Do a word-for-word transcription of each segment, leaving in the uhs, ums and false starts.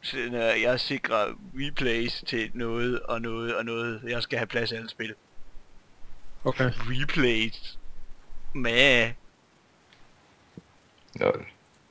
jeg sikrer replays til noget og noget og noget. Jeg skal have plads i alle spil. Okay. Replays. Med. Lol.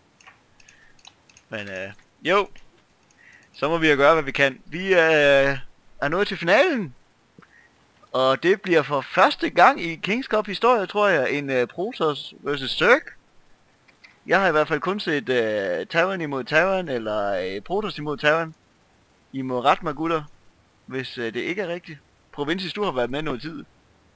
Men øh, jo. Så må vi jo gøre, hvad vi kan. Vi øh, er nået til finalen. Og det bliver for første gang i Kings Cup historie, tror jeg, en uh, Protoss versus Zerg. Jeg har i hvert fald kun set uh, Terran imod Terran, eller uh, Protoss imod Terran. I må rette mig, gutter, hvis uh, det ikke er rigtigt. Provincis, du har været med noget tid.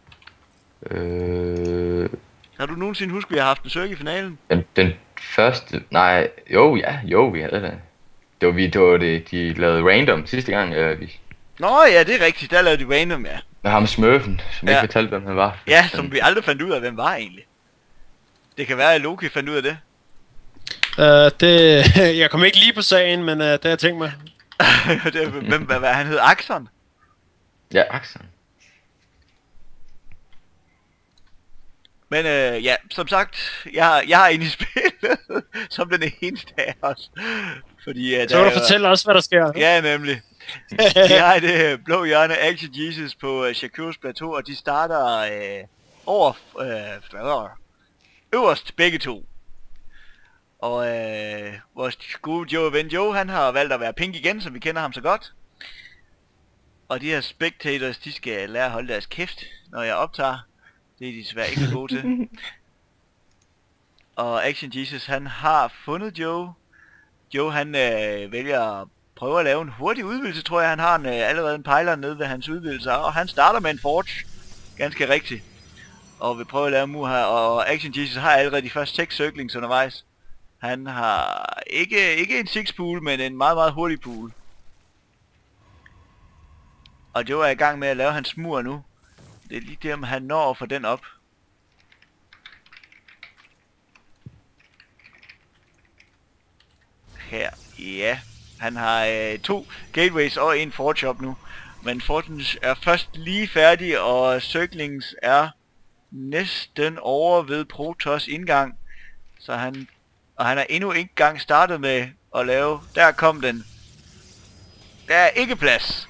Øh... Har du nogensinde husket, at vi har haft en Zerg i finalen? Den, den første... Nej, jo, ja, jo, vi havde det. Det var vi, det var det, de lavede random sidste gang, eller vi... Nå ja, det er rigtigt, der lavede de random, ja. Med ham Smurfen, som ja. ikke fortalte, hvem han var. Ja, som vi aldrig fandt ud af, hvem var egentlig. Det kan være, at Loki fandt ud af det. Uh, det... jeg kom ikke lige på sagen, men uh, det har jeg tænkt mig. det, hvem, hvad, hvad han hed? Axon? Ja, Axon. Men øh, ja, som sagt, jeg, jeg har egentlig spillet som den eneste af os. Fordi, uh, så vil du fortælle os, hvad der sker. Ja, nemlig. De har det uh, blå hjørne Action Jesus på uh, Shakur's Plateau, og de starter uh, over uh, øverst begge to. Og uh, vores gode Joe Ven Joe, han har valgt at være pink igen, som vi kender ham så godt. Og de her spectators, de skal lære at holde deres kæft, når jeg optager. Det er de desværre ikke så gode til. Og Action Jesus, han har fundet Joe. Joe, han øh, vælger at prøve at lave en hurtig udvidelse, tror jeg. Han har en, øh, allerede en pejler nede ved hans udvidelse. Og han starter med en forge. Ganske rigtigt. Og vi prøver at lave mur her. Og Action Jesus har allerede de første seks circlings undervejs. Han har ikke, ikke en six pool, men en meget, meget hurtig pool. Og Joe er i gang med at lave hans mur nu. Det er lige det, om han når at få den op. Her, ja. Han har øh, to gateways og en forge op nu. Men forge er først lige færdig, og circlings er næsten over ved Protoss indgang. Så han... Og han er endnu ikke gang startet med at lave... Der kom den. Der er ikke plads.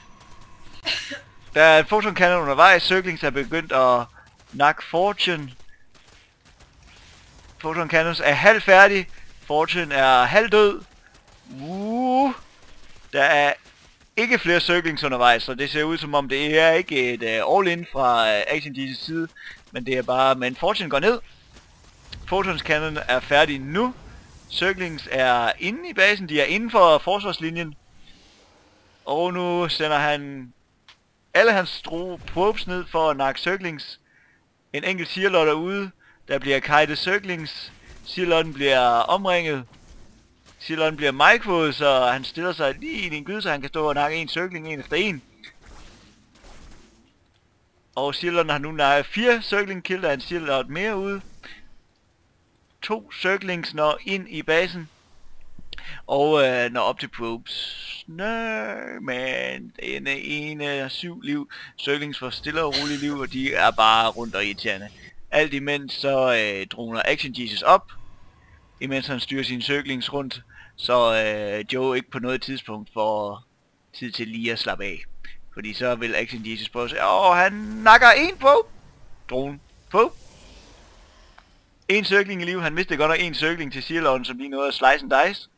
Der er en photon cannon undervejs. Circlings er begyndt at nakke Fortune. Photon cannons er halv færdig. Fortune er halv død. Uh, der er ikke flere circlings undervejs, så det ser ud som om det er ikke et uh, all-in fra uh, Action G's side. Men det er bare... Men Fortune går ned. Photons cannon er færdig nu. Circlings er inde i basen. De er inden for forsvarslinjen. Og nu sender han alle hans probes ned for at nakke circlings. En enkelt Searlord er ude. Der bliver kited circlings. Searlorden bliver omringet. Searlorden bliver microed, så han stiller sig lige i en gyde, så han kan stå og nakke en circling en efter en. Og Searlorden har nu nakket fire circling kill. Der er en Searlord mere ude. To circlings når ind i basen. Og øh, når op til probes. Nø, men den ene er syv liv. Circlings får stille og roligt liv, og de er bare rundt og irriterende. Alt imens så øh, droner Action Jesus op. Imens han styrer sine circlings rundt. Så øh, Joe ikke på noget tidspunkt får tid til lige at slappe af. Fordi så vil Action Jesus prøve at sige, åh, han nakker en probe. Drone. Probe. En circling i liv. Han mistede godt nok en circling til Searlorden, som lige nåede at slice and dice.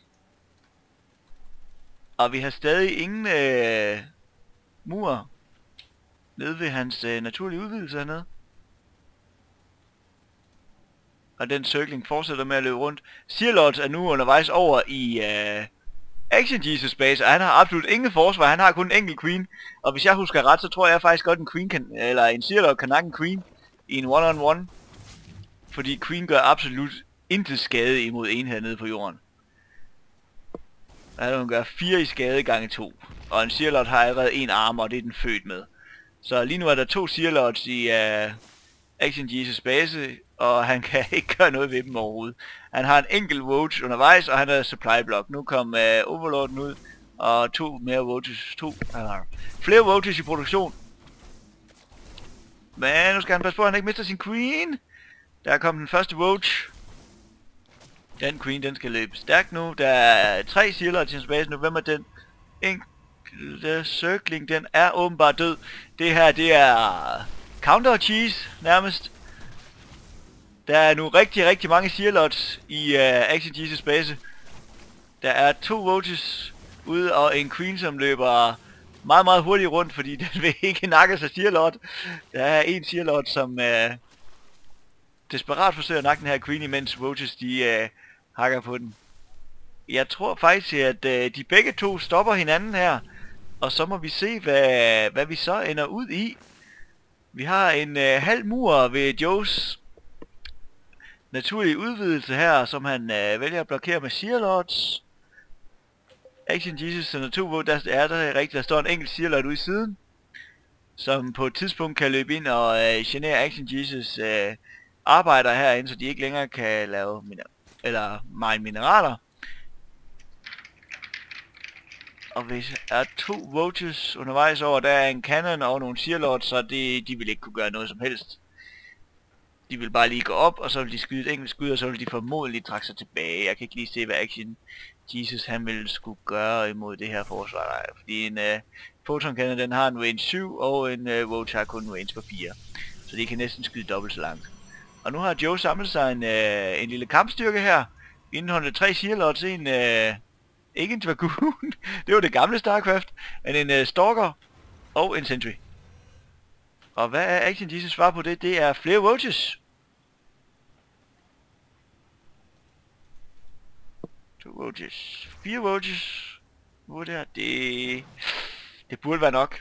Og vi har stadig ingen øh, mur nede ved hans øh, naturlige udvidelse hernede. Og den circling fortsætter med at løbe rundt. Searlords er nu undervejs over i øh, Action Jesus base, og han har absolut ingen forsvar. Han har kun en enkelt queen. Og hvis jeg husker ret, så tror jeg faktisk godt en queen kan, eller en Searlord kan nakke en queen i en one-on-one. Fordi queen gør absolut intet skade imod enhed nede på jorden. Der er hun gør fire i skade gange to. Og en Searlord har allerede en arm, og det er den født med. Så lige nu er der to Searlords i uh, Action Jesus base, og han kan ikke gøre noget ved dem overhovedet. Han har en enkelt Vogue undervejs, og han er supply block. Nu kom uh, Overlorden ud, og to mere Voges. To, uh, flere Voges i produktion. Men nu skal han passe på, at han ikke mister sin queen. Der kom den første Vogue. Den Queen, den skal løbe stærkt nu. Der er tre Sealer til base nu. Hvem er den? Enkelte circling, den er åbenbart død. Det her, det er counter cheese nærmest. Der er nu rigtig, rigtig mange Searlots i uh, Action Jesus base. Der er to Roaches ude og en Queen, som løber meget, meget hurtigt rundt, fordi den vil ikke nakke sig Searlot. Der er en Searlot, som uh, desperat forsøger at nakke den her Queen, imens Roaches de uh, hakker på den. Jeg tror faktisk, at uh, de begge to stopper hinanden her. Og så må vi se, hvad, hvad vi så ender ud i. Vi har en uh, halv mur ved Joes naturlige udvidelse her, som han uh, vælger at blokere med Searlots. Action Jesus sender to vote, der er der rigtigt, der står en enkelt Searlot ude i siden, som på et tidspunkt kan løbe ind og uh, genere Action Jesus uh, arbejder herinde, så de ikke længere kan lave miner- eller mine mineraler. Og hvis der er to Roaches undervejs over, der er en Cannon og nogle Searlots, så det, de vil ikke kunne gøre noget som helst. De vil bare lige gå op, og så vil de skyde et enkelt skud, og så vil de formodentlig trække sig tilbage. Jeg kan ikke lige se, hvad Action Jesus han ville skulle gøre imod det her forsvar. Der. Fordi en uh, Photon Cannon, den har en range syv, og en uh, Roach har kun en range på fire. Så de kan næsten skyde dobbelt så langt. Og nu har Joe samlet sig en, uh, en lille kampstyrke her. Indeholder tre Searlots, en... Uh, ikke en Dragoon, det var det gamle StarCraft, men en uh, Stalker og en Sentry. Og hvad er Action Jesus svar på det? Det er flere Roaches. To Roaches. Fire Roaches. Hvor det er det... Det burde være nok.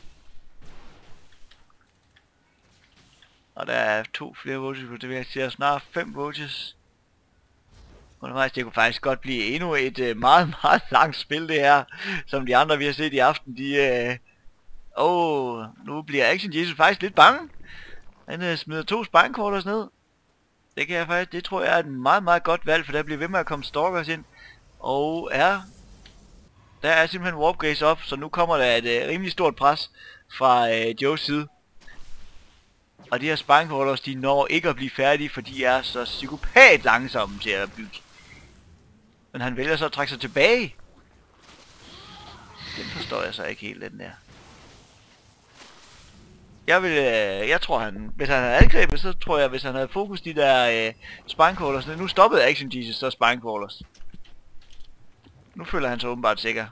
Og der er to flere Roaches på det, vil jeg sige snart fem Roaches. Undervejs, det kunne faktisk godt blive endnu et uh, meget, meget langt spil det her, som de andre vi har set i aften, de... Uh... Åh, oh, nu bliver Action Jesus faktisk lidt bange. Han uh, smider to spine-quarters ned. Det kan jeg faktisk, det tror jeg er et meget, meget godt valg, for der bliver ved med at komme stalkers ind. Og er... Der er simpelthen warp gaze op, så nu kommer der et uh, rimelig stort pres fra uh, Joes side. Og de her spine-quarters, de når ikke at blive færdige, for de er så psykopat langsomme til at bygge. Men han vælger så at trække sig tilbage. Den forstår jeg så ikke helt, den der. Jeg vil, øh, jeg tror han, hvis han havde angrebet, så tror jeg, hvis han havde fokus de der øh, spine-quarters, nu stoppede Action Jesus så spine-quarters. Nu føler han sig åbenbart sikker.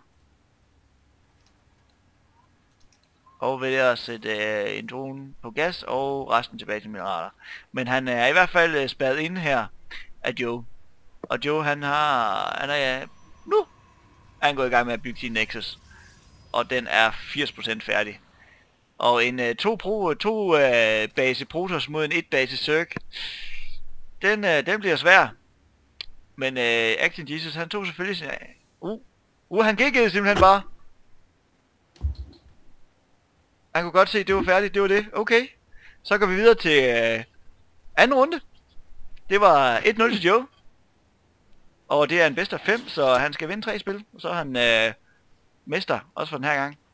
Og vælger at sætte øh, en drone på gas, og resten tilbage til mineraler. Men han er i hvert fald øh, spærret inde her af Joe. Og Joe han har, han er ja, nu er han gået i gang med at bygge sin Nexus. Og den er firs procent færdig. Og en uh, to, pro, to uh, base Protoss mod en et base Zerg, den, uh, den bliver svær. Men uh, Action Jesus han tog selvfølgelig sin... Uh, uh han kiggede simpelthen bare. Han kunne godt se, det var færdigt, det var det. Okay. Så går vi videre til uh, anden runde. Det var et nul til Joe. Og det er en bedst af fem, så han skal vinde tre spil. Og så er han uh, mester, også for den her gang.